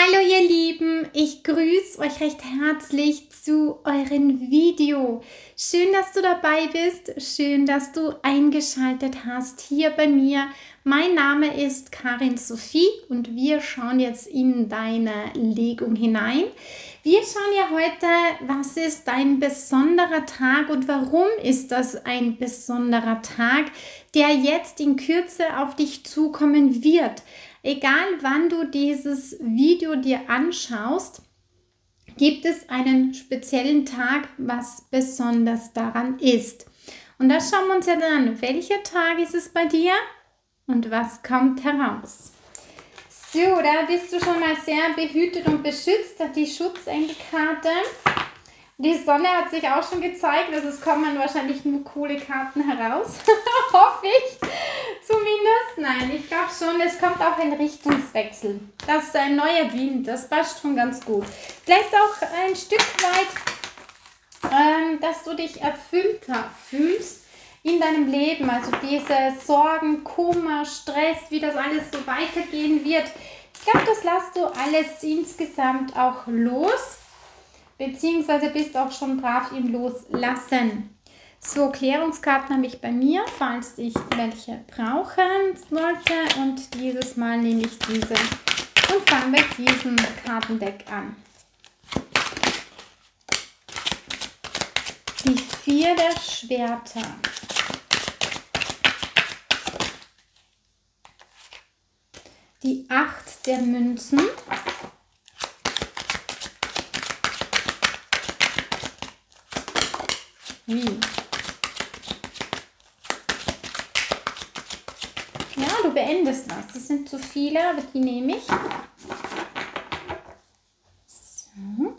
Hallo ihr Lieben, ich grüße euch recht herzlich zu eurem Video. Schön, dass du dabei bist, schön, dass du eingeschaltet hast hier bei mir. Mein Name ist Karin Sophie und wir schauen jetzt in deine Legung hinein. Wir schauen ja heute, was ist ein besonderer Tag und warum ist das ein besonderer Tag, der jetzt in Kürze auf dich zukommen wird. Egal wann du dieses Video dir anschaust, gibt es einen speziellen Tag, was besonders daran ist. Und das schauen wir uns ja dann an. Welcher Tag ist es bei dir und was kommt heraus? So, da bist du schon mal sehr behütet und beschützt. Die Schutzengelkarte. Die Sonne hat sich auch schon gezeigt, also es kommen wahrscheinlich nur coole Karten heraus. Hoffe ich zumindest. Nein, ich glaube schon, es kommt auch ein Richtungswechsel. Das ist ein neuer Wind, das passt schon ganz gut. Vielleicht auch ein Stück weit, dass du dich erfüllter fühlst in deinem Leben. Also diese Sorgen, Kummer, Stress, wie das alles so weitergehen wird. Ich glaube, das lässt du alles insgesamt auch los. Beziehungsweise bist auch schon brav im Loslassen. So, Klärungskarten habe ich bei mir, falls ich welche brauchen sollte. Und dieses Mal nehme ich diese und fange mit diesem Kartendeck an. Die 4 der Schwerter. Die 8 der Münzen. Wie? Ja, du beendest was. Das sind zu viele, aber die nehme ich. So.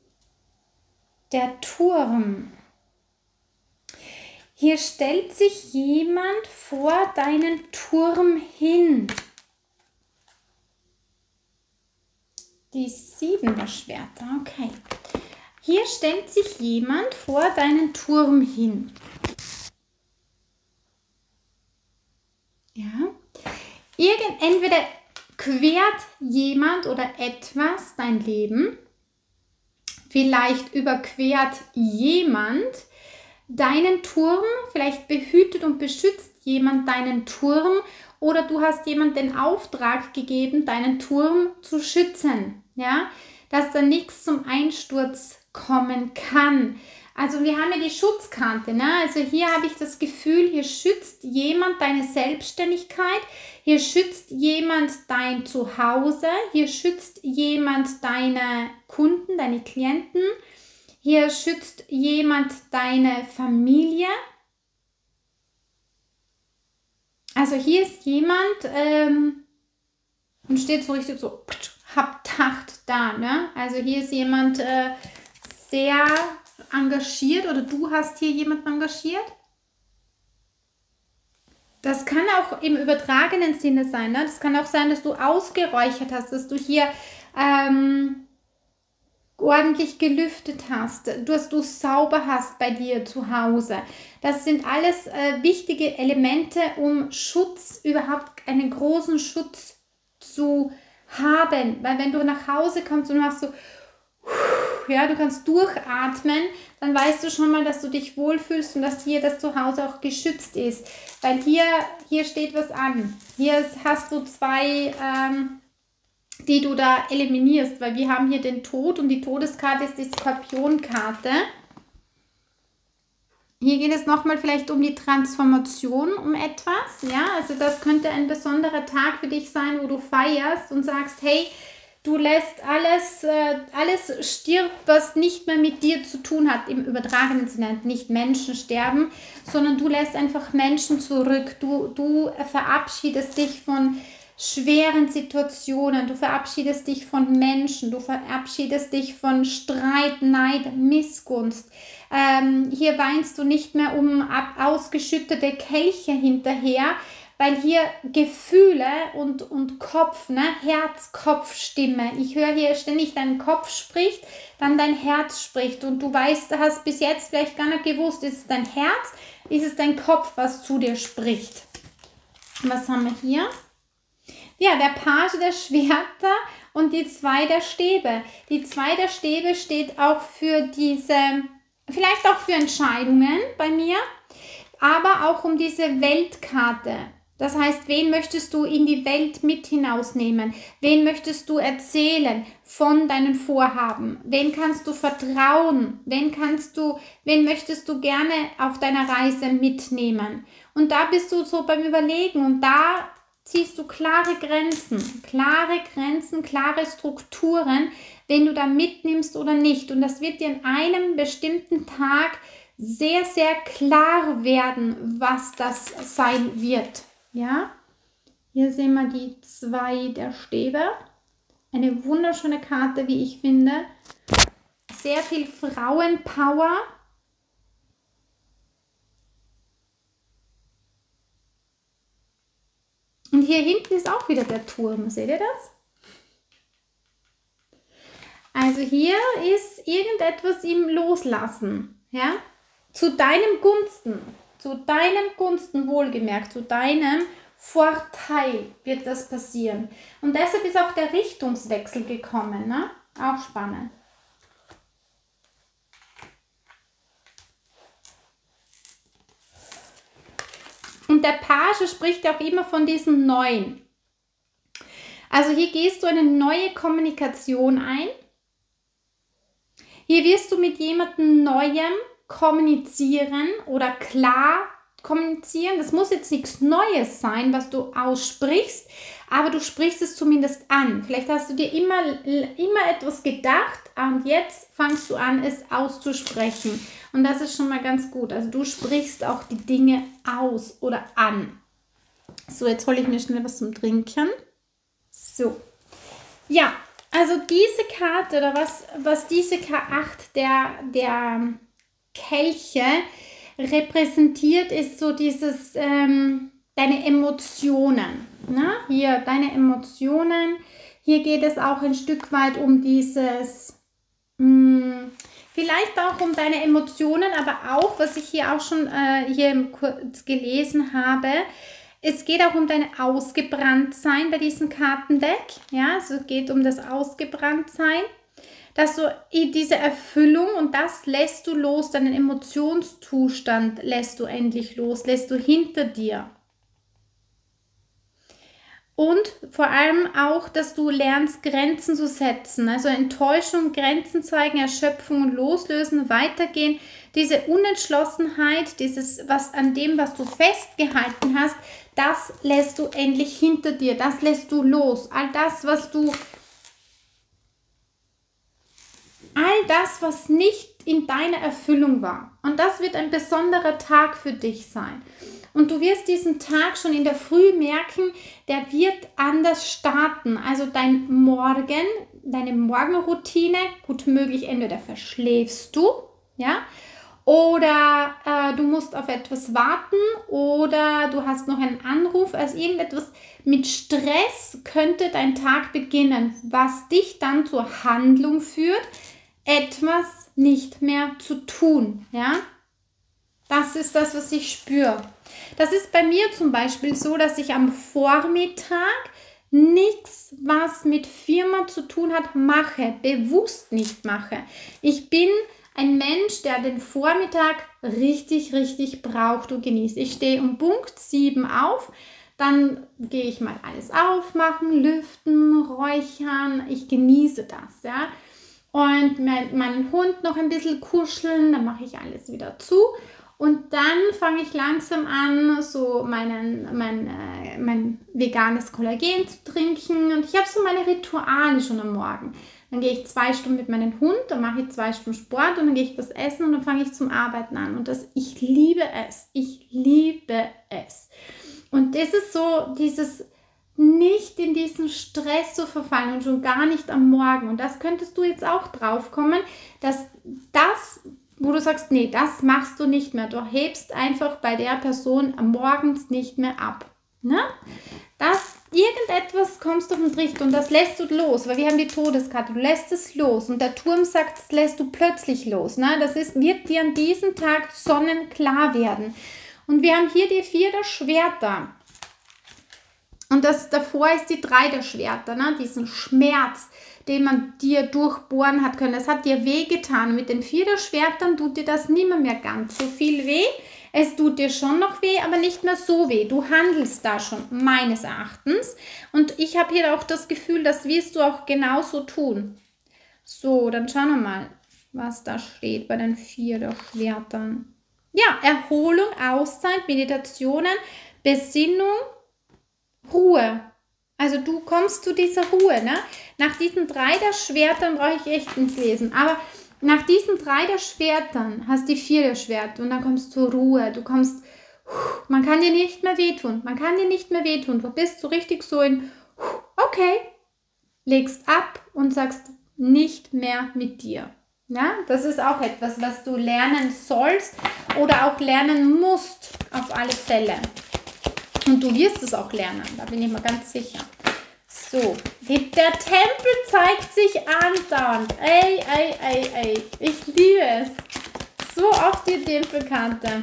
Der Turm. Hier stellt sich jemand vor deinen Turm hin. Die 7 der Schwerter, okay. Hier stellt sich jemand vor deinen Turm hin. Ja. Entweder quert jemand oder etwas dein Leben. Vielleicht überquert jemand deinen Turm. Vielleicht behütet und beschützt jemand deinen Turm. Oder du hast jemand den Auftrag gegeben, deinen Turm zu schützen. Ja. Dass da nichts zum Einsturz kommen kann. Also wir haben ja die Schutzkarte, ne? Also hier habe ich das Gefühl, hier schützt jemand deine Selbstständigkeit, hier schützt jemand dein Zuhause, hier schützt jemand deine Kunden, deine Klienten, hier schützt jemand deine Familie. Also hier ist jemand und steht so richtig so Hauptacht da, ne? Also hier ist jemand sehr engagiert oder du hast hier jemanden engagiert. Das kann auch im übertragenen Sinne sein, ne? Das kann auch sein, dass du ausgeräuchert hast, dass du hier ordentlich gelüftet hast, dass du sauber hast bei dir zu Hause. Das sind alles wichtige Elemente, um Schutz, überhaupt einen großen Schutz zu haben. Weil wenn du nach Hause kommst und machst so, ja, du kannst durchatmen, dann weißt du schon mal, dass du dich wohlfühlst und dass hier das Zuhause auch geschützt ist. Weil hier steht was an. Hier hast du 2, die du da eliminierst, weil wir haben hier den Tod und die Todeskarte ist die Skorpionkarte. Hier geht es nochmal vielleicht um die Transformation, um etwas. Ja, also das könnte ein besonderer Tag für dich sein, wo du feierst und sagst, hey, du lässt alles stirbt, was nicht mehr mit dir zu tun hat, im übertragenen Sinne, nicht Menschen sterben, sondern du lässt einfach Menschen zurück. Du verabschiedest dich von schweren Situationen, du verabschiedest dich von Menschen, du verabschiedest dich von Streit, Neid, Missgunst. Hier weinst du nicht mehr um ausgeschüttete Kelche hinterher, weil hier Gefühle und Kopf, ne, Herz-Kopf-Stimme. Ich höre hier ständig, dein Kopf spricht, dann dein Herz spricht. Und du weißt, du hast bis jetzt vielleicht gar nicht gewusst, ist es dein Herz, ist es dein Kopf, was zu dir spricht. Was haben wir hier? Ja, der Page der Schwerter und die 2 der Stäbe. Die 2 der Stäbe steht auch für diese, vielleicht auch für Entscheidungen bei mir, aber auch um diese Weltkarte. Das heißt, wen möchtest du in die Welt mit hinausnehmen? Wen möchtest du erzählen von deinen Vorhaben? Wen kannst du vertrauen? Wen möchtest du gerne auf deiner Reise mitnehmen? Und da bist du so beim Überlegen und da ziehst du klare Grenzen, klare Strukturen, wen du da mitnimmst oder nicht. Und das wird dir in einem bestimmten Tag sehr, sehr klar werden, was das sein wird. Ja, hier sehen wir die 2 der Stäbe. Eine wunderschöne Karte, wie ich finde. Sehr viel Frauenpower. Und hier hinten ist auch wieder der Turm. Seht ihr das? Also hier ist irgendetwas im Loslassen. Ja? Zu deinem Gunsten wohlgemerkt, zu deinem Vorteil wird das passieren. Und deshalb ist auch der Richtungswechsel gekommen. Ne? Auch spannend. Und der Page spricht ja auch immer von diesem Neuen. Also hier gehst du eine neue Kommunikation ein. Hier wirst du mit jemandem Neuem kommunizieren oder klar kommunizieren. Das muss jetzt nichts Neues sein, was du aussprichst, aber du sprichst es zumindest an. Vielleicht hast du dir immer etwas gedacht und jetzt fangst du an, es auszusprechen. Und das ist schon mal ganz gut. Also du sprichst auch die Dinge aus oder an. So, jetzt hole ich mir schnell was zum Trinken. So, ja, also diese Karte oder was diese K8 der Kelche repräsentiert, ist so dieses, deine Emotionen. Ne? Hier, deine Emotionen. Hier geht es auch ein Stück weit um dieses, vielleicht auch um deine Emotionen, aber auch, was ich hier auch schon hier kurz gelesen habe, es geht auch um dein Ausgebranntsein bei diesem Kartendeck. Ja, also es geht um das Ausgebranntsein, dass du diese Erfüllung und das lässt du los, deinen Emotionszustand lässt du endlich los, lässt du hinter dir. Und vor allem auch, dass du lernst, Grenzen zu setzen. Also Enttäuschung, Grenzen zeigen, Erschöpfung und Loslösen, Weitergehen. Diese Unentschlossenheit, dieses, was du festgehalten hast, das lässt du endlich hinter dir. Das lässt du los. All das, was nicht in deiner Erfüllung war. Und das wird ein besonderer Tag für dich sein. Und du wirst diesen Tag schon in der Früh merken, der wird anders starten. Also deine Morgenroutine, gut möglich, entweder verschläfst du, ja, oder du musst auf etwas warten oder du hast noch einen Anruf. Also irgendetwas mit Stress könnte dein Tag beginnen, was dich dann zur Handlung führt, etwas nicht mehr zu tun, ja. Das ist das, was ich spüre. Das ist bei mir zum Beispiel so, dass ich am Vormittag nichts, was mit Firma zu tun hat, mache, bewusst nicht mache. Ich bin ein Mensch, der den Vormittag richtig, richtig braucht und genießt. Ich stehe um Punkt 7 auf, dann gehe ich mal alles aufmachen, lüften, räuchern. Ich genieße das, ja. Und meinen Hund noch ein bisschen kuscheln, dann mache ich alles wieder zu. Und dann fange ich langsam an, so mein veganes Kollagen zu trinken. Und ich habe so meine Rituale schon am Morgen. Dann gehe ich 2 Stunden mit meinem Hund, dann mache ich 2 Stunden Sport und dann gehe ich was essen und dann fange ich zum Arbeiten an. Und ich liebe es. Ich liebe es. Und das ist so dieses nicht in diesen Stress zu verfallen und schon gar nicht am Morgen. Und das könntest du jetzt auch drauf kommen, dass das, wo du sagst, nee, das machst du nicht mehr. Du hebst einfach bei der Person am Morgens nicht mehr ab. Ne? Irgendetwas kommst auf den Trichter und das lässt du los, weil wir haben die Todeskarte, du lässt es los und der Turm sagt, das lässt du plötzlich los. Ne? Wird dir an diesem Tag sonnenklar werden. Und wir haben hier die 4 der Schwerter. Und das davor ist die 3 der Schwerter, ne? Diesen Schmerz, den man dir durchbohren hat können. Es hat dir wehgetan. Mit den 4 der Schwertern tut dir das nicht mehr ganz so viel weh. Es tut dir schon noch weh, aber nicht mehr so weh. Du handelst da schon, meines Erachtens. Und ich habe hier auch das Gefühl, das wirst du auch genauso tun. So, dann schauen wir mal, was da steht bei den 4 der Schwertern. Ja, Erholung, Auszeit, Meditationen, Besinnung, Ruhe. Also du kommst zu dieser Ruhe, ne? Nach diesen 3 der Schwertern brauche ich echt nicht lesen, aber nach diesen 3 der Schwertern hast du die 4 der Schwerter und dann kommst du zur Ruhe. Du kommst, man kann dir nicht mehr wehtun, man kann dir nicht mehr wehtun. Du bist so richtig so in, okay, legst ab und sagst nicht mehr mit dir. Ja, das ist auch etwas, was du lernen sollst oder auch lernen musst, auf alle Fälle. Und du wirst es auch lernen, da bin ich mir ganz sicher. So, der Tempel zeigt sich andauernd. Ey, ey, ey, ey, ich liebe es. So oft die Tempelkarte.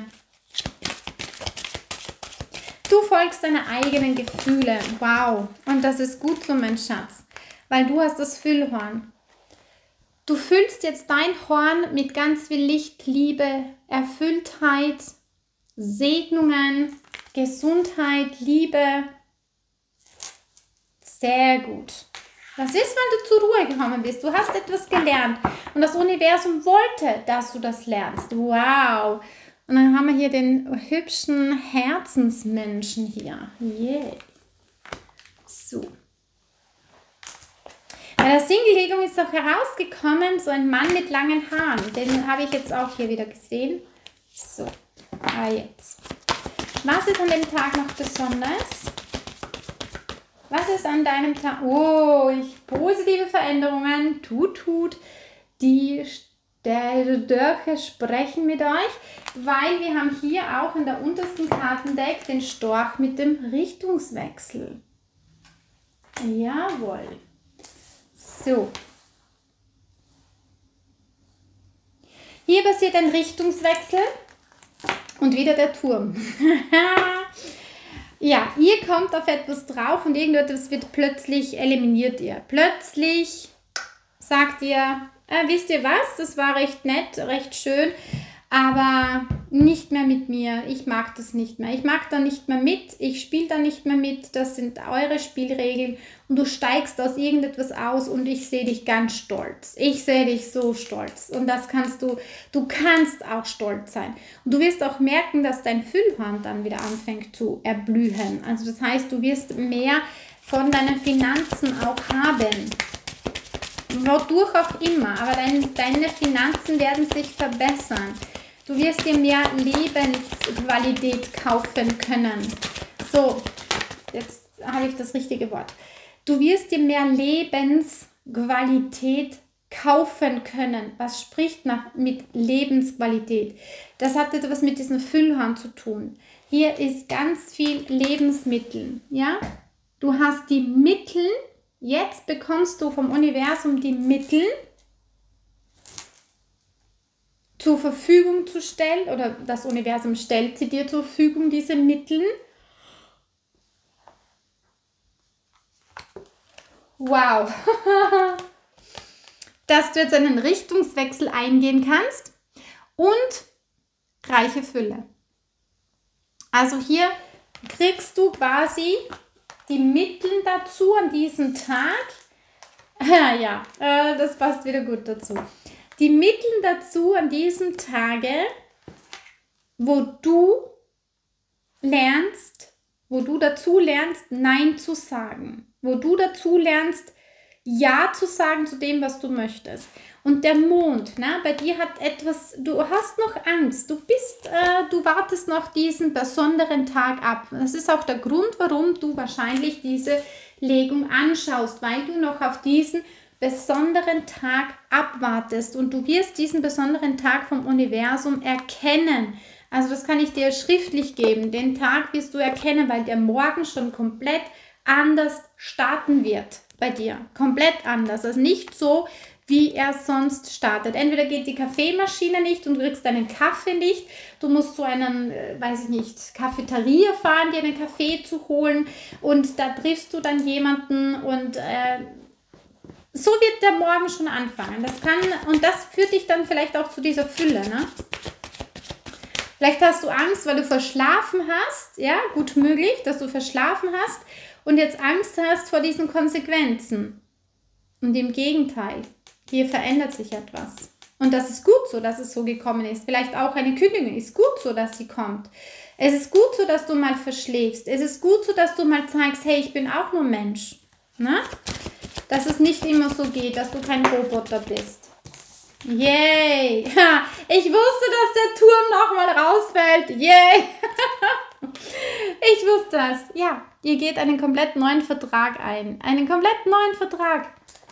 Du folgst deine eigenen Gefühle. Wow, und das ist gut so, mein Schatz, weil du hast das Füllhorn. Du füllst jetzt dein Horn mit ganz viel Licht, Liebe, Erfülltheit, Segnungen, Gesundheit, Liebe. Sehr gut. Das ist, weil du zur Ruhe gekommen bist. Du hast etwas gelernt. Und das Universum wollte, dass du das lernst. Wow. Und dann haben wir hier den hübschen Herzensmenschen hier. Yeah. So. Bei der Single-Legung ist auch herausgekommen, so ein Mann mit langen Haaren. Den habe ich jetzt auch hier wieder gesehen. So, jetzt. Was ist an dem Tag noch besonders? Was ist an deinem Tag? Oh, positive Veränderungen. Tut. Die Sterne sprechen mit euch, weil wir haben hier auch in der untersten Kartendeck den Storch mit dem Richtungswechsel. Jawohl. So. Hier passiert ein Richtungswechsel und wieder der Turm. Ja, ihr kommt auf etwas drauf und irgendetwas wird plötzlich eliminiert ihr. Plötzlich sagt ihr, wisst ihr was, das war recht nett, recht schön, aber nicht mehr mit mir. Ich mag das nicht mehr. Ich mag da nicht mehr mit. Ich spiele da nicht mehr mit. Das sind eure Spielregeln. Und du steigst aus irgendetwas aus und ich sehe dich ganz stolz. Ich sehe dich so stolz. Und das kannst du kannst auch stolz sein. Und du wirst auch merken, dass dein Füllhorn dann wieder anfängt zu erblühen. Also das heißt, du wirst mehr von deinen Finanzen auch haben. Wodurch auch immer. Aber deine Finanzen werden sich verbessern. Du wirst dir mehr Lebensqualität kaufen können. So, jetzt habe ich das richtige Wort. Du wirst dir mehr Lebensqualität kaufen können. Was spricht mit Lebensqualität? Das hat etwas mit diesem Füllhorn zu tun. Hier ist ganz viel Lebensmittel. Ja? Du hast die Mittel. Jetzt bekommst du vom Universum die Mittel zur Verfügung zu stellen, oder das Universum stellt sie dir zur Verfügung, diese Mittel. Wow. Dass du jetzt einen Richtungswechsel eingehen kannst und reiche Fülle. Also hier kriegst du quasi die Mittel dazu an diesem Tag. Ja, das passt wieder gut dazu. Die Mittel dazu an diesem Tage, wo du dazu lernst, Nein zu sagen. Wo du dazu lernst, Ja zu sagen zu dem, was du möchtest. Und der Mond, ne, bei dir hat etwas, du hast noch Angst, du wartest noch diesen besonderen Tag ab. Das ist auch der Grund, warum du wahrscheinlich diese Legung anschaust, weil du noch auf diesen besonderen Tag abwartest und du wirst diesen besonderen Tag vom Universum erkennen. Also das kann ich dir schriftlich geben. Den Tag wirst du erkennen, weil der Morgen schon komplett anders starten wird bei dir. Komplett anders. Also nicht so, wie er sonst startet. Entweder geht die Kaffeemaschine nicht und du kriegst deinen Kaffee nicht, du musst zu einer, weiß ich nicht, Cafeteria fahren, dir einen Kaffee zu holen und da triffst du dann jemanden und so wird der Morgen schon anfangen. Und das führt dich dann vielleicht auch zu dieser Fülle, ne? Vielleicht hast du Angst, weil du verschlafen hast, ja, gut möglich, dass du verschlafen hast und jetzt Angst hast vor diesen Konsequenzen. Und im Gegenteil, hier verändert sich etwas. Und das ist gut so, dass es so gekommen ist. Vielleicht auch eine Kündigung ist gut so, dass sie kommt. Es ist gut so, dass du mal verschläfst. Es ist gut so, dass du mal zeigst, hey, ich bin auch nur Mensch. Ne? Dass es nicht immer so geht, dass du kein Roboter bist. Yay! Ich wusste, dass der Turm nochmal rausfällt. Yay! Ich wusste es. Ja, ihr geht einen komplett neuen Vertrag ein. Einen komplett neuen Vertrag.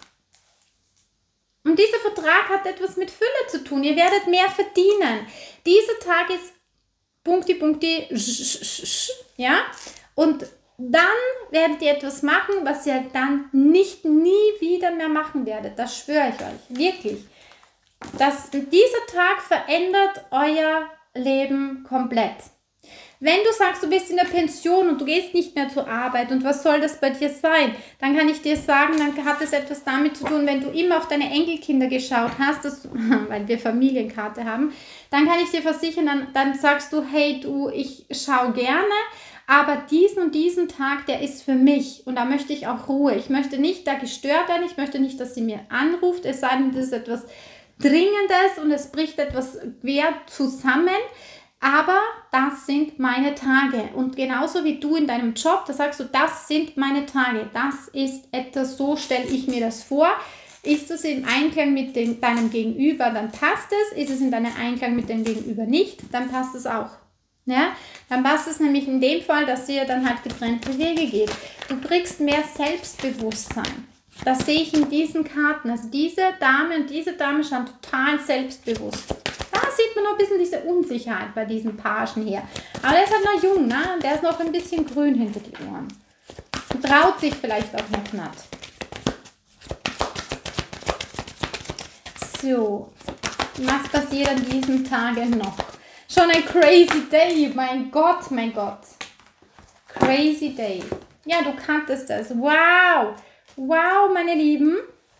Und dieser Vertrag hat etwas mit Fülle zu tun. Ihr werdet mehr verdienen. Dieser Tag ist Punkti, ja? Und dann werdet ihr etwas machen, was ihr dann nie wieder mehr machen werdet. Das schwöre ich euch. Wirklich. Dieser Tag verändert euer Leben komplett. Wenn du sagst, du bist in der Pension und du gehst nicht mehr zur Arbeit und was soll das bei dir sein, dann kann ich dir sagen, dann hat es etwas damit zu tun, wenn du immer auf deine Enkelkinder geschaut hast, weil wir Familienkarte haben, dann kann ich dir versichern, dann sagst du, hey du, ich schaue gerne, aber diesen und diesen Tag, der ist für mich und da möchte ich auch Ruhe. Ich möchte nicht da gestört werden, ich möchte nicht, dass sie mir anruft, es sei denn, das ist etwas Dringendes und es bricht etwas quer zusammen. Aber das sind meine Tage. Und genauso wie du in deinem Job, da sagst du, das sind meine Tage. Das ist etwas, so stelle ich mir das vor. Ist es im Einklang mit deinem Gegenüber, dann passt es. Ist es in deinem Einklang mit dem Gegenüber nicht, dann passt es auch. Ja? Dann passt es nämlich in dem Fall, dass ihr dann halt getrennte Wege geht. Du kriegst mehr Selbstbewusstsein. Das sehe ich in diesen Karten. Also diese Dame und diese Dame schauen total selbstbewusst. Da sieht man noch ein bisschen diese Unsicherheit bei diesen Pagen hier. Aber der ist halt noch jung, ne? Der ist noch ein bisschen grün hinter die Ohren. Und traut sich vielleicht auch noch nicht. So, was passiert an diesen Tagen noch? Schon ein crazy day, mein Gott, mein Gott. Crazy day. Ja, du kanntest das. Wow, wow, meine Lieben.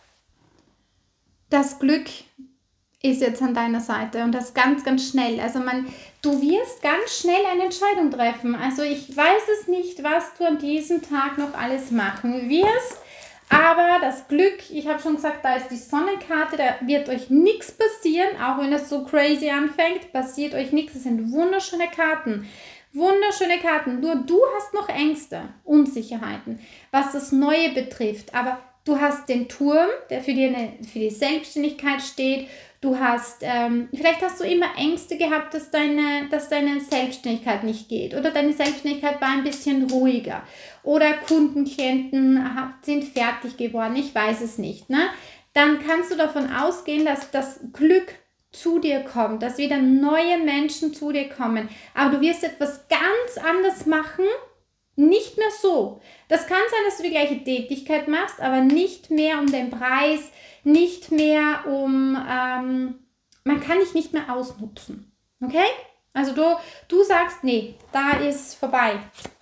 Das Glück ist jetzt an deiner Seite und das ganz, ganz schnell. Also du wirst ganz schnell eine Entscheidung treffen. Also ich weiß es nicht, was du an diesem Tag noch alles machen wirst, aber das Glück, ich habe schon gesagt, da ist die Sonnenkarte, da wird euch nichts passieren, auch wenn es so crazy anfängt, passiert euch nichts. Es sind wunderschöne Karten. Wunderschöne Karten. Nur du hast noch Ängste, Unsicherheiten, was das Neue betrifft. Aber du hast den Turm, der für die Selbstständigkeit steht. Du hast, vielleicht hast du immer Ängste gehabt, dass deine Selbstständigkeit nicht geht. Oder deine Selbstständigkeit war ein bisschen ruhiger. Oder Kunden, Klienten sind fertig geworden. Ich weiß es nicht. Ne? Dann kannst du davon ausgehen, dass das Glück zu dir kommt, dass wieder neue Menschen zu dir kommen. Aber du wirst etwas ganz anderes machen, nicht mehr so. Das kann sein, dass du die gleiche Tätigkeit machst, aber nicht mehr um den Preis, nicht mehr man kann dich nicht mehr ausnutzen. Okay? Also du sagst, nee, da ist vorbei.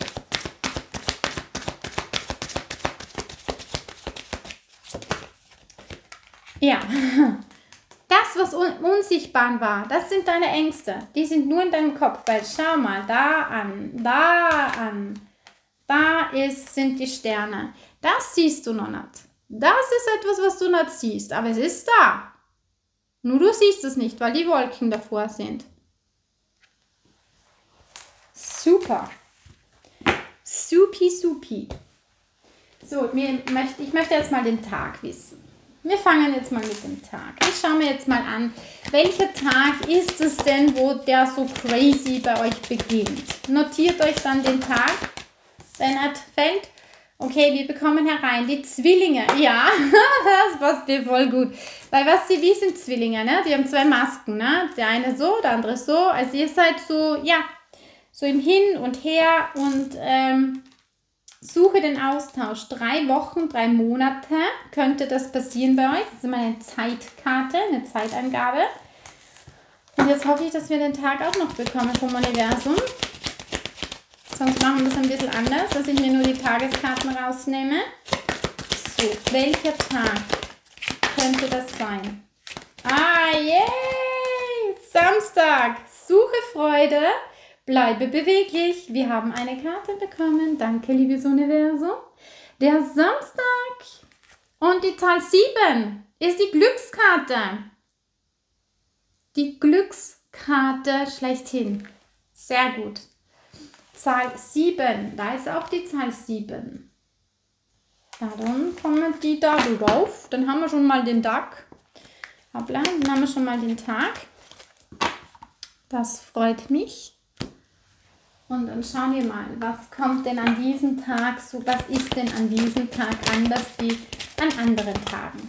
Ja. Das, was unsichtbar war, das sind deine Ängste. Die sind nur in deinem Kopf. Weil schau mal, da sind die Sterne. Das siehst du noch nicht. Das ist etwas, was du nicht siehst. Aber es ist da. Nur du siehst es nicht, weil die Wolken davor sind. Super. Supi, supi. So, ich möchte jetzt mal den Tag wissen. Wir fangen jetzt mal mit dem Tag. Ich schaue mir jetzt mal an, welcher Tag ist es denn, wo der so crazy bei euch beginnt. Notiert euch dann den Tag, wenn er fällt. Okay, wir bekommen herein die Zwillinge. Ja, das passt dir voll gut. Weil wie sind Zwillinge, ne? Die haben zwei Masken, ne? Der eine so, der andere so. Also ihr seid so, ja, so im Hin und Her und Suche den Austausch. 3 Wochen, 3 Monate könnte das passieren bei euch. Das ist immer eine Zeitkarte, eine Zeitangabe. Und jetzt hoffe ich, dass wir den Tag auch noch bekommen vom Universum. Sonst machen wir das ein bisschen anders, dass ich mir nur die Tageskarten rausnehme. So, welcher Tag könnte das sein? Ah, yay! Samstag. Suche Freude. Bleibe beweglich. Wir haben eine Karte bekommen. Danke, liebes Universum. Der Samstag. Und die Zahl 7 ist die Glückskarte. Die Glückskarte schlechthin. Sehr gut. Zahl 7. Da ist auch die Zahl 7. Ja, dann kommen die da drauf. Dann haben wir schon mal den Tag. Hoppla, dann haben wir schon mal den Tag. Das freut mich. Und dann schauen wir mal, was kommt denn an diesem Tag so, was ist denn an diesem Tag anders wie an anderen Tagen?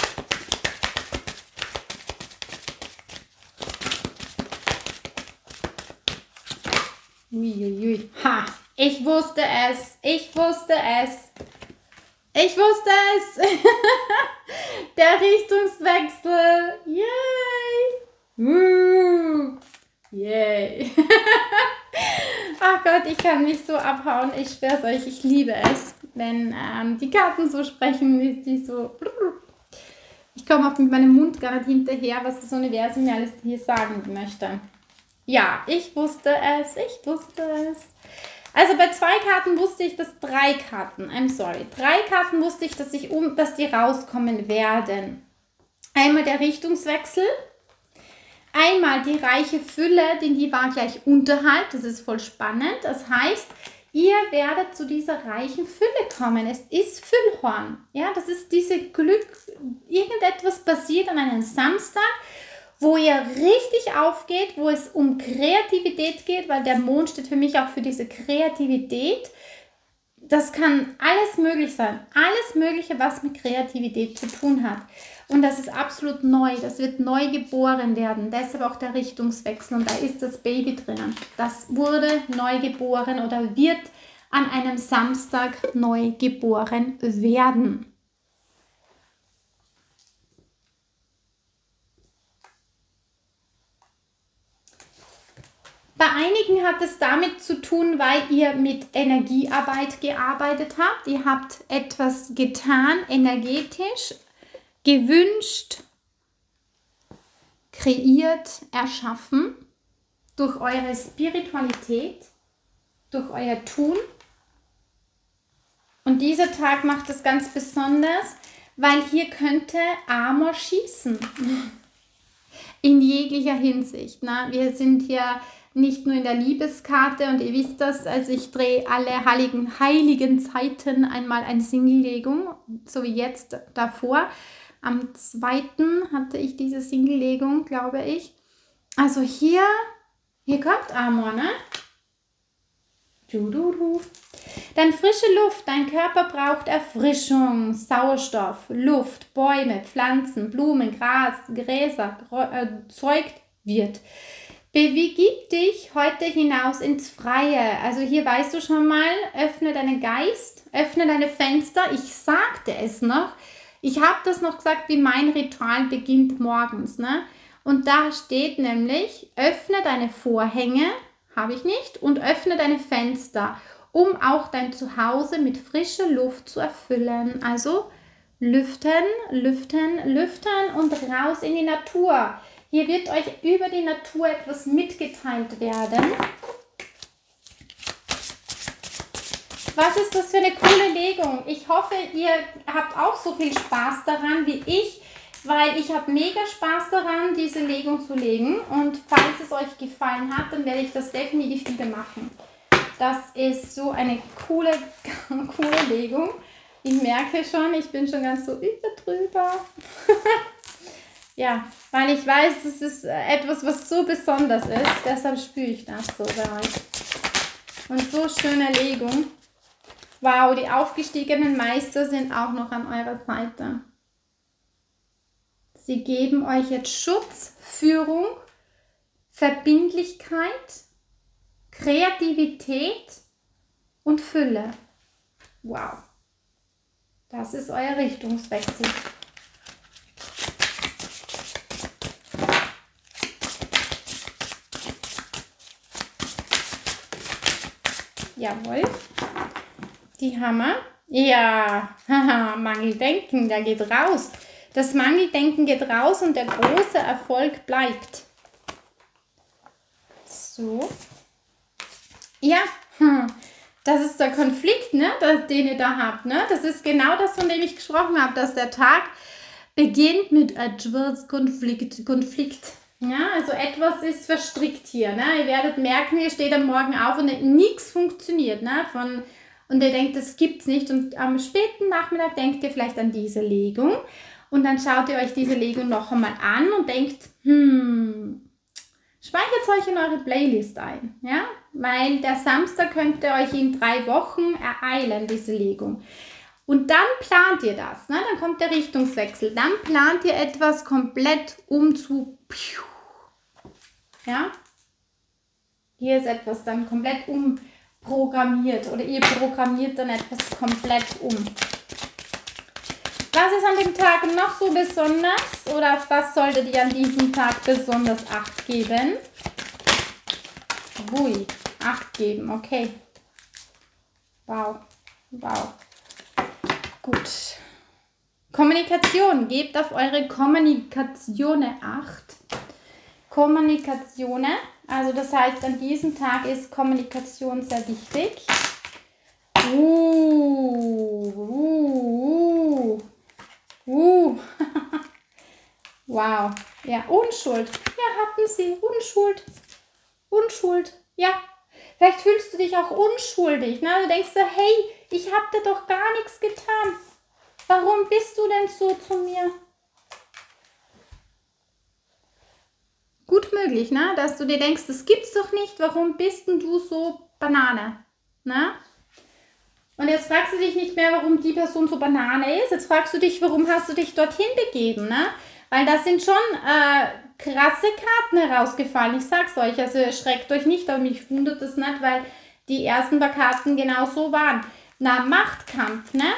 Uiuiui. Ha, ich wusste es, ich wusste es, ich wusste es. Der Richtungswechsel, yay. Yay. Ach Gott, ich kann mich so abhauen. Ich schwör's euch, ich liebe es, wenn die Karten so sprechen, die so... Ich komme auch mit meinem Mund gar nicht hinterher, was das Universum mir alles hier sagen möchte. Ja, ich wusste es, ich wusste es. Also bei 2 Karten wusste ich, dass 3 Karten, 3 Karten wusste ich, dass die rauskommen werden. Einmal der Richtungswechsel. Einmal die reiche Fülle, denn die war gleich unterhalb, das ist voll spannend. Das heißt, ihr werdet zu dieser reichen Fülle kommen. Es ist Füllhorn. Ja, das ist diese Glück. Irgendetwas passiert an einem Samstag, wo ihr richtig aufgeht, wo es um Kreativität geht, weil der Mond steht für mich auch für diese Kreativität. Das kann alles möglich sein. Alles Mögliche, was mit Kreativität zu tun hat. Und das ist absolut neu. Das wird neu geboren werden. Deshalb auch der Richtungswechsel. Und da ist das Baby drinnen. Das wurde neu geboren oder wird an einem Samstag neu geboren werden. Bei einigen hat es damit zu tun, weil ihr mit Energiearbeit gearbeitet habt. Ihr habt etwas getan, energetisch, gewünscht, kreiert, erschaffen durch eure Spiritualität, durch euer Tun. Und dieser Tag macht es ganz besonders, weil hier könnte Amor schießen. In jeglicher Hinsicht. Ne? Wir sind hier nicht nur in der Liebeskarte und ihr wisst das, also ich drehe alle heiligen Zeiten einmal eine Single-Legung, so wie jetzt davor. Am 2. hatte ich diese Single-Legung, glaube ich. Also hier kommt Amor, ne? Dann frische Luft, dein Körper braucht Erfrischung, Sauerstoff, Luft, Bäume, Pflanzen, Blumen, Gras, Gräser, erzeugt wird. Begib dich heute hinaus ins Freie. Also hier weißt du schon mal, öffne deinen Geist, öffne deine Fenster. Ich sagte es noch. Ich habe das noch gesagt, wie mein Ritual beginnt morgens. Ne? Und da steht nämlich, öffne deine Vorhänge, habe ich nicht, und öffne deine Fenster, um auch dein Zuhause mit frischer Luft zu erfüllen. Also lüften, lüften, lüften und raus in die Natur. Hier wird euch über die Natur etwas mitgeteilt werden. Was ist das für eine coole Legung? Ich hoffe, ihr habt auch so viel Spaß daran wie ich, weil ich habe mega Spaß daran, diese Legung zu legen. Und falls es euch gefallen hat, dann werde ich das definitiv wieder machen. Das ist so eine coole Legung. Ich merke schon, ich bin schon ganz so drüber. Ja, weil ich weiß, das ist etwas, was so besonders ist. Deshalb spüre ich das so bei euch. Und so schöne Legung. Wow, die aufgestiegenen Meister sind auch noch an eurer Seite. Sie geben euch jetzt Schutz, Führung, Verbindlichkeit, Kreativität und Fülle. Wow. Das ist euer Richtungswechsel. Jawohl. Die Hammer. Ja, haha, Mangeldenken, der geht raus. Das Mangeldenken geht raus und der große Erfolg bleibt. So. Ja, das ist der Konflikt, ne, den ihr da habt. Ne? Das ist genau das, von dem ich gesprochen habe, dass der Tag beginnt mit etwas Konflikt. Ja, also etwas ist verstrickt hier. Ne? Ihr werdet merken, ihr steht am Morgen auf und nichts funktioniert. Ne? Und ihr denkt, das gibt's nicht. Und am späten Nachmittag denkt ihr vielleicht an diese Legung. Und dann schaut ihr euch diese Legung noch einmal an und denkt, speichert es euch in eure Playlist ein. Ja? Weil der Samstag könnt ihr euch in 3 Wochen ereilen, diese Legung. Und dann plant ihr das. Ne? Dann kommt der Richtungswechsel. Dann plant ihr etwas komplett ja? Hier ist etwas dann komplett umprogrammiert oder ihr programmiert dann etwas komplett um. Was ist an dem Tag noch so besonders oder auf was solltet ihr an diesem Tag besonders Acht geben? Ui, Acht geben, okay. Wow, wow. Gut. Kommunikation, gebt auf eure Kommunikation Acht. Kommunikation, also das heißt, an diesem Tag ist Kommunikation sehr wichtig. Wow. Ja, Unschuld. Ja, hatten sie. Unschuld. Unschuld. Ja. Vielleicht fühlst du dich auch unschuldig. Ne? Du denkst so, hey, ich habe dir doch gar nichts getan. Warum bist du denn so zu mir? Gut möglich, ne? Dass du dir denkst, das gibt's doch nicht. Warum bist denn du so Banane? Ne? Und jetzt fragst du dich nicht mehr, warum die Person so Banane ist. Jetzt fragst du dich, warum hast du dich dorthin begeben, ne? Weil das sind schon krasse Karten herausgefallen. Ich sag's euch, also erschreckt euch nicht, aber mich wundert das nicht, weil die ersten paar Karten genau so waren. Na, Machtkampf, ne?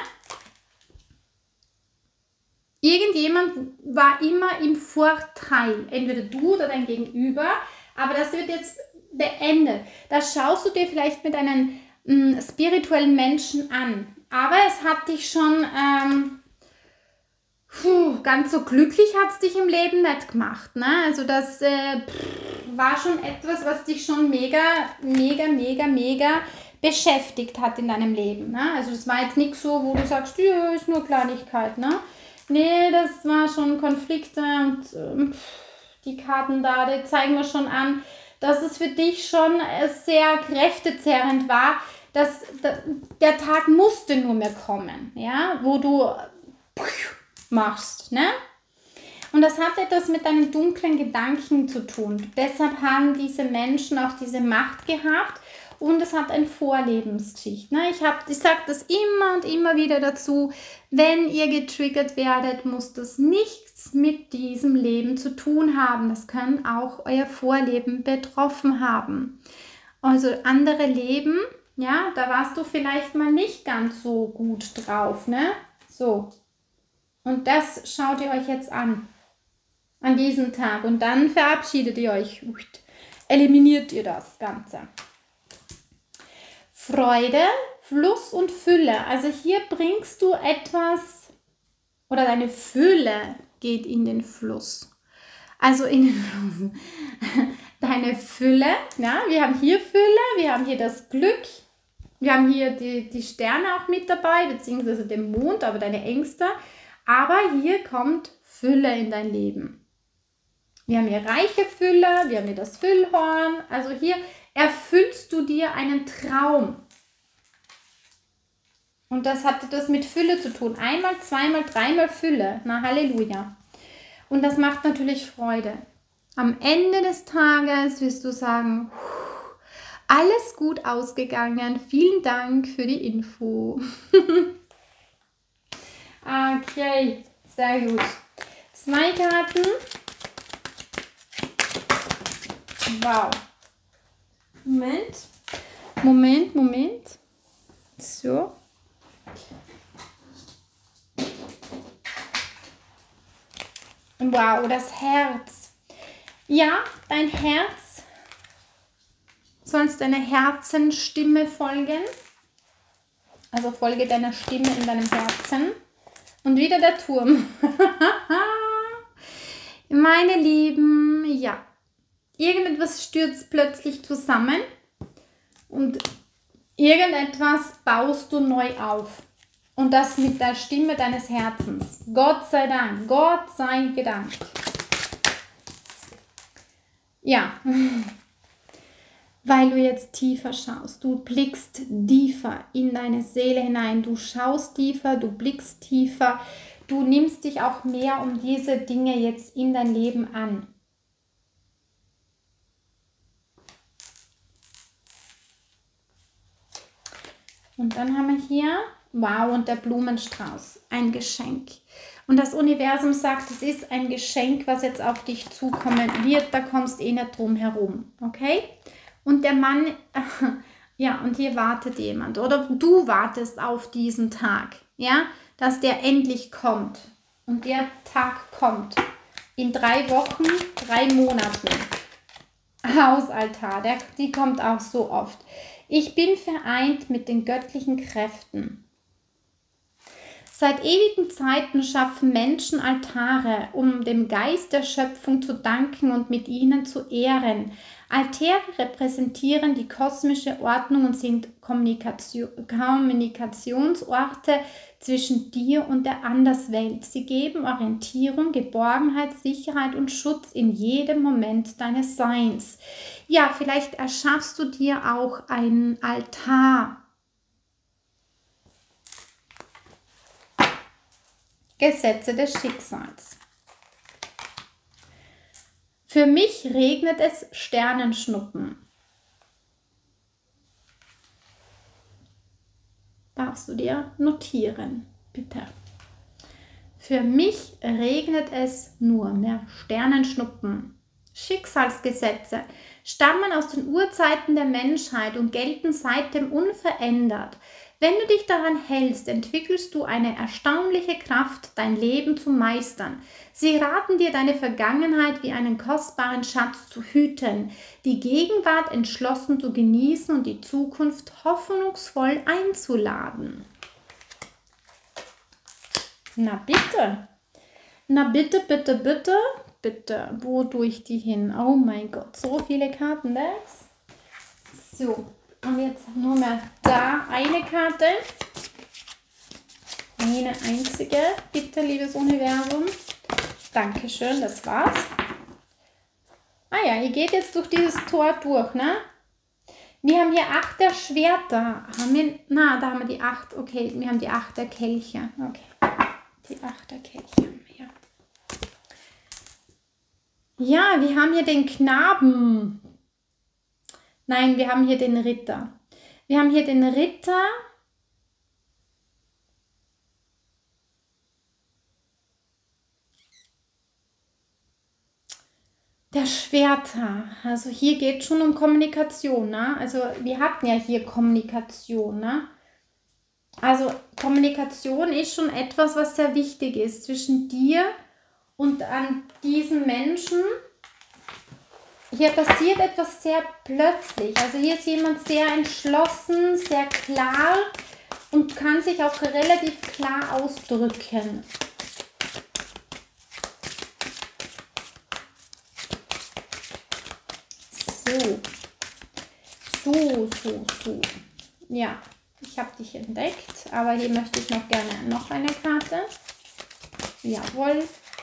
Irgendjemand war immer im Vorteil, entweder du oder dein Gegenüber, aber das wird jetzt beendet. Das schaust du dir vielleicht mit einem spirituellen Menschen an, aber es hat dich schon ganz so glücklich hat es dich im Leben nicht gemacht. Ne? Also das war schon etwas, was dich schon mega beschäftigt hat in deinem Leben. Ne? Also das war jetzt nichts so, wo du sagst, ja, ist nur Kleinigkeit. Ne? Nee, das war schon Konflikte und die Karten da, die zeigen wir schon an, dass es für dich schon sehr kräftezerrend war, dass der Tag musste nur mehr kommen, ja, wo du machst, ne? Und das hat etwas mit deinen dunklen Gedanken zu tun. Deshalb haben diese Menschen auch diese Macht gehabt und es hat eine Vorlebensschicht. Ne? Ich sage das immer und immer wieder dazu, wenn ihr getriggert werdet, muss das nichts mit diesem Leben zu tun haben. Das kann auch euer Vorleben betroffen haben. Also andere Leben, ja, da warst du vielleicht mal nicht ganz so gut drauf, ne? So. Und das schaut ihr euch jetzt an diesem Tag. Und dann verabschiedet ihr euch. Eliminiert ihr das Ganze. Freude, Fluss und Fülle. Also hier bringst du etwas, oder deine Fülle geht in den Fluss. Also in den Fluss. Deine Fülle, ja, wir haben hier Fülle, wir haben hier das Glück, wir haben hier die Sterne auch mit dabei, beziehungsweise den Mond, aber deine Ängste. Aber hier kommt Fülle in dein Leben. Wir haben hier reiche Fülle, wir haben hier das Füllhorn. Also hier erfüllst du dir einen Traum. Und das hat etwas mit Fülle zu tun. Einmal, zweimal, dreimal Fülle. Na, Halleluja. Und das macht natürlich Freude. Am Ende des Tages wirst du sagen, alles gut ausgegangen. Vielen Dank für die Info. Okay, sehr gut. 2 Karten. Wow. Moment. So. Wow, das Herz. Ja, dein Herz, sollst deiner Herzenstimme folgen. Also folge deiner Stimme in deinem Herzen. Und wieder der Turm. Meine Lieben, ja. Irgendetwas stürzt plötzlich zusammen und irgendetwas baust du neu auf. Und das mit der Stimme deines Herzens. Gott sei Dank, Gott sei gedankt. Ja, weil du jetzt tiefer schaust. Du blickst tiefer in deine Seele hinein. Du schaust tiefer, du blickst tiefer. Du nimmst dich auch mehr um diese Dinge jetzt in dein Leben an. Und dann haben wir hier, wow, und der Blumenstrauß, ein Geschenk. Und das Universum sagt, es ist ein Geschenk, was jetzt auf dich zukommen wird, da kommst eh nicht drum herum, okay? Und der Mann, ja, und hier wartet jemand, oder du wartest auf diesen Tag, ja, dass der endlich kommt. Und der Tag kommt in 3 Wochen, 3 Monaten. Hausaltar, die kommt auch so oft. Ich bin vereint mit den göttlichen Kräften. Seit ewigen Zeiten schaffen Menschen Altare, um dem Geist der Schöpfung zu danken und mit ihnen zu ehren. Altäre repräsentieren die kosmische Ordnung und sind Kommunikationsorte zwischen dir und der Anderswelt. Sie geben Orientierung, Geborgenheit, Sicherheit und Schutz in jedem Moment deines Seins. Ja, vielleicht erschaffst du dir auch einen Altar. Gesetze des Schicksals. Für mich regnet es Sternenschnuppen. Darfst du dir notieren, bitte. Für mich regnet es nur mehr Sternenschnuppen. Schicksalsgesetze stammen aus den Urzeiten der Menschheit und gelten seitdem unverändert. Wenn du dich daran hältst, entwickelst du eine erstaunliche Kraft, dein Leben zu meistern. Sie raten dir, deine Vergangenheit wie einen kostbaren Schatz zu hüten, die Gegenwart entschlossen zu genießen und die Zukunft hoffnungsvoll einzuladen. Na bitte. Na bitte, bitte, bitte, bitte. Wo tue ich die hin? Oh mein Gott, so viele Kartendecks. So, und jetzt nur mehr da eine Karte. Eine einzige. Bitte, liebes Universum. Dankeschön, das war's. Ah ja, ihr geht jetzt durch dieses Tor durch, ne? Wir haben hier 8 der Schwerter. Haben wir, na, da haben wir die 8. Okay, wir haben die 8 der Kelche. Okay, die 8 der Kelche haben wir hier. Ja, wir haben hier den Knaben. Nein, wir haben hier den Ritter. Wir haben hier den Ritter. Der Schwerter. Also hier geht es schon um Kommunikation. Ne? Also wir hatten ja hier Kommunikation. Ne? Also Kommunikation ist schon etwas, was sehr wichtig ist zwischen dir und an diesen Menschen. Hier passiert etwas sehr plötzlich. Also hier ist jemand sehr entschlossen, sehr klar und kann sich auch relativ klar ausdrücken. So. Ja, ich habe dich entdeckt, aber hier möchte ich noch gerne noch eine Karte. Jawohl.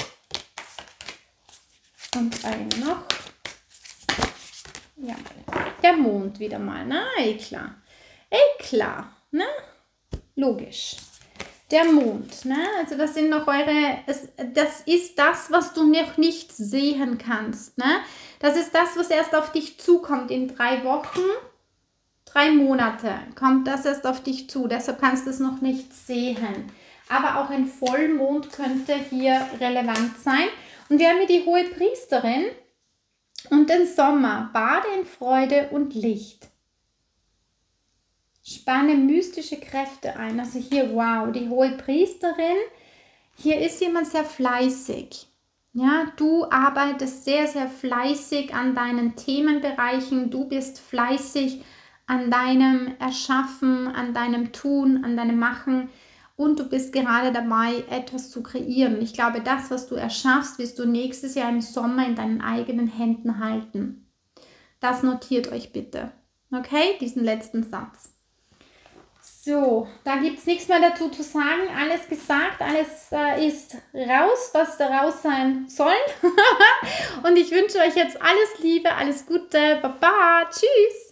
Und eine noch. Ja, der Mond wieder mal, ne? Klar. Klar, ne? Logisch. Der Mond, ne? Also das sind noch das ist das, was du noch nicht sehen kannst, ne? Das ist das, was erst auf dich zukommt. In 3 Wochen, 3 Monate kommt das erst auf dich zu. Deshalb kannst du es noch nicht sehen. Aber auch ein Vollmond könnte hier relevant sein. Und wir haben hier die Hohe Priesterin und den Sommer. Bade in Freude und Licht. Spanne mystische Kräfte ein. Also hier, wow, die hohe Priesterin. Hier ist jemand sehr fleißig. Ja, du arbeitest sehr, sehr fleißig an deinen Themenbereichen. Du bist fleißig an deinem Erschaffen, an deinem Tun, an deinem Machen. Und du bist gerade dabei, etwas zu kreieren. Ich glaube, das, was du erschaffst, wirst du nächstes Jahr im Sommer in deinen eigenen Händen halten. Das notiert euch bitte. Okay, diesen letzten Satz. So, da gibt es nichts mehr dazu zu sagen. Alles gesagt, alles ist raus, was da raus sein soll. Und ich wünsche euch jetzt alles Liebe, alles Gute. Baba, tschüss.